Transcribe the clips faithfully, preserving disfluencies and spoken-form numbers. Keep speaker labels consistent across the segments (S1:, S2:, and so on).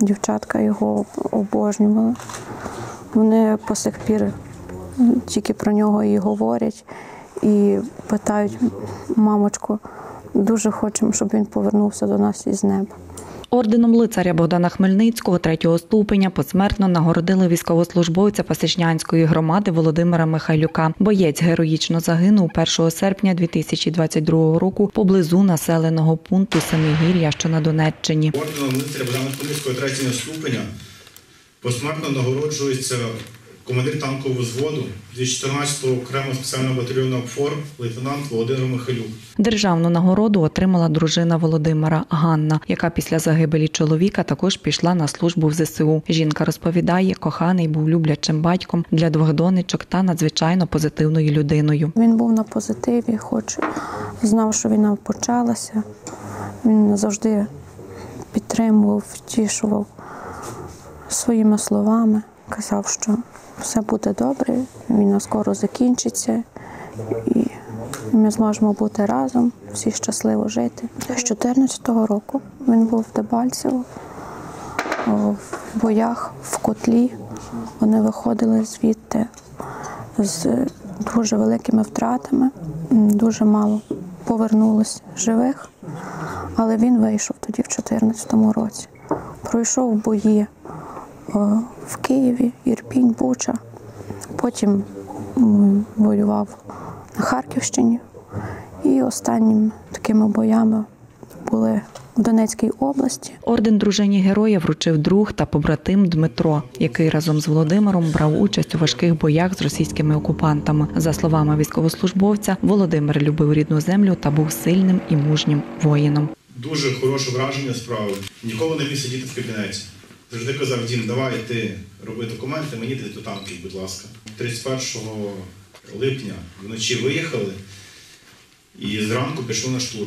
S1: дівчатка його обожнювали. Вони по сих пір тільки про нього і говорять, і питають: мамочку, дуже хочемо, щоб він повернувся до нас із неба.
S2: Орденом лицаря Богдана Хмельницького третього ступеня посмертно нагородили військовослужбовця Пасічнянської громади Володимира Михайлюка. Боєць героїчно загинув першого серпня дві тисячі двадцять другого року поблизу населеного пункту Семигір'я, що на Донеччині.
S3: Орденом лицаря Богдана Хмельницького третього ступеня посмертно нагороджується командир танкового взводу двісті чотирнадцятого окремого спеціального батальйону ОПФОР лейтенант Володимир Михайлюк.
S2: Державну нагороду отримала дружина Володимира Ганна, яка після загибелі чоловіка також пішла на службу в зе се у. Жінка розповідає, коханий був люблячим батьком для двох донечок та надзвичайно позитивною людиною.
S1: Він був на позитиві, хоч знав, що війна почалася. Він завжди підтримував, втішував своїми словами. Казав, що все буде добре, війна скоро закінчиться і ми зможемо бути разом, всі щасливо жити. З дві тисячі чотирнадцятого року він був в Дебальцево, в боях, в котлі. Вони виходили звідти з дуже великими втратами, дуже мало повернулося живих, але він вийшов тоді в дві тисячі чотирнадцятому році. Пройшов бої в Києві, Ірпінь, Буча. Потім воював на Харківщині. І останніми такими боями були в Донецькій області.
S2: Орден дружині героя вручив друг та побратим Дмитро, який разом з Володимиром брав участь у важких боях з російськими окупантами. За словами військовослужбовця, Володимир любив рідну землю та був сильним і мужнім воїном.
S3: Дуже хороше враження справив. Ніколи не міг сидіти в кабінеті. Завжди казав: Дім, давай ти роби документи, мені ти до танків, будь ласка. тридцять першого липня вночі виїхали і зранку пішли на штурм.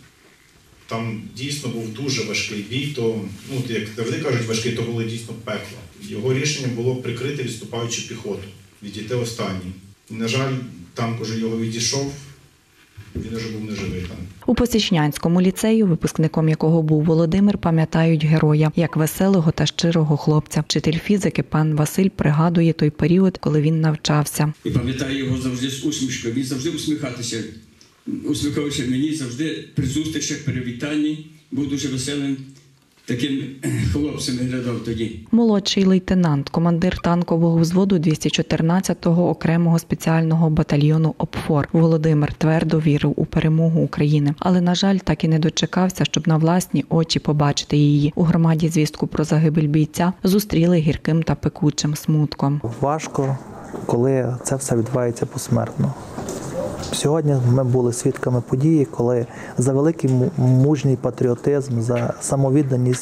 S3: Там дійсно був дуже важкий бій, то, ну, як завжди кажуть, важкий, то було дійсно пекло. Його рішенням було прикрити відступаючу піхоту, відійти останнім. І, на жаль, танк уже його відійшов. Він вже був неживий там.
S2: У Пасічнянському ліцею, випускником якого був Володимир, пам'ятають героя як веселого та щирого хлопця. Вчитель фізики пан Василь пригадує той період, коли він навчався.
S4: І пам'ятаю його завжди з усмішкою. Він завжди усміхатися, усміхався мені, завжди при зустрічах, привітанні. Був дуже веселим. Таким хлопцем виглядав тоді.
S2: Молодший лейтенант, командир танкового взводу двісті чотирнадцятого окремого спеціального батальйону ОПФОР. Володимир твердо вірив у перемогу України. Але, на жаль, так і не дочекався, щоб на власні очі побачити її. У громаді звістку про загибель бійця зустріли гірким та пекучим смутком.
S5: Важко, коли це все відбувається посмертно. Сьогодні ми були свідками події, коли за великий мужній патріотизм, за самовідданість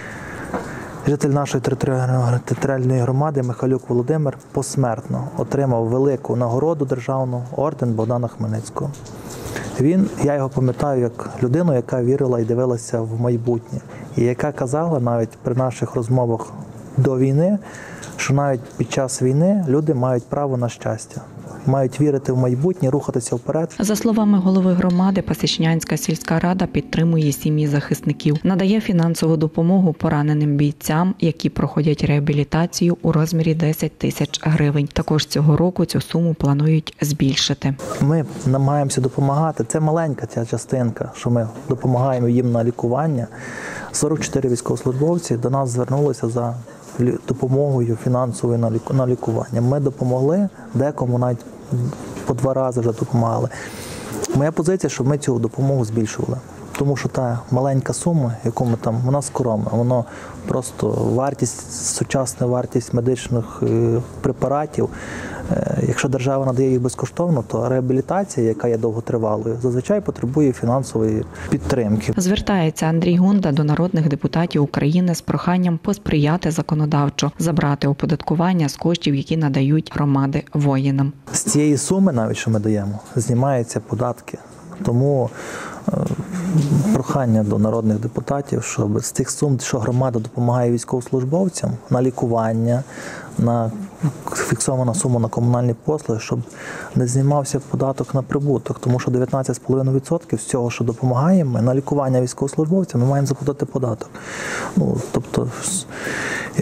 S5: житель нашої територіальної громади Михайлюк Володимир посмертно отримав велику нагороду державну – орден Богдана Хмельницького. Він, я його пам'ятаю як людину, яка вірила і дивилася в майбутнє, і яка казала навіть при наших розмовах до війни, що навіть під час війни люди мають право на щастя. Мають вірити в майбутнє, рухатися вперед.
S2: За словами голови громади, Пасічнянська сільська рада підтримує сім'ї захисників, надає фінансову допомогу пораненим бійцям, які проходять реабілітацію у розмірі десять тисяч гривень. Також цього року цю суму планують збільшити.
S5: Ми намагаємося допомагати. Це маленька ця частинка, що ми допомагаємо їм на лікування. сорок чотири військовослужбовці до нас звернулися за допомогою фінансовою на лікування. Ми допомогли, декому навіть по два рази вже допомагали. Моя позиція, щоб ми цю допомогу збільшували. Тому що та маленька сума, яку ми там, вона скромна, воно просто вартість, сучасна вартість медичних препаратів. Якщо держава надає їх безкоштовно, то реабілітація, яка є довготривалою, зазвичай потребує фінансової підтримки.
S2: Звертається Андрій Гунда до народних депутатів України з проханням посприяти законодавчо, забрати оподаткування з коштів, які надають громади воїнам.
S5: З цієї суми, навіть що ми даємо, знімаються податки. Тому прохання до народних депутатів, щоб з тих сум, що громада допомагає військовослужбовцям на лікування, на фіксована сума на комунальні послуги, щоб не знімався податок на прибуток, тому що дев'ятнадцять цілих п'ять десятих відсотка з цього, що допомагаємо, на лікування військовослужбовцям, ми маємо заплатити податок. Ну, тобто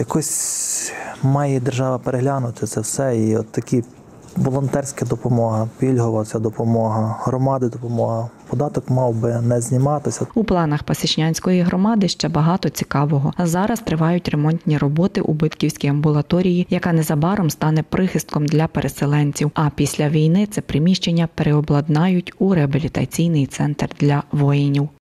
S5: Якось має держава переглянути це все, і от такі волонтерська допомога, пільгова ця допомога, громади допомога. Податок мав би не зніматися.
S2: У планах Пасічнянської громади ще багато цікавого. Зараз тривають ремонтні роботи у Битківській амбулаторії, яка незабаром стане прихистком для переселенців. А після війни це приміщення переобладнають у реабілітаційний центр для воїнів.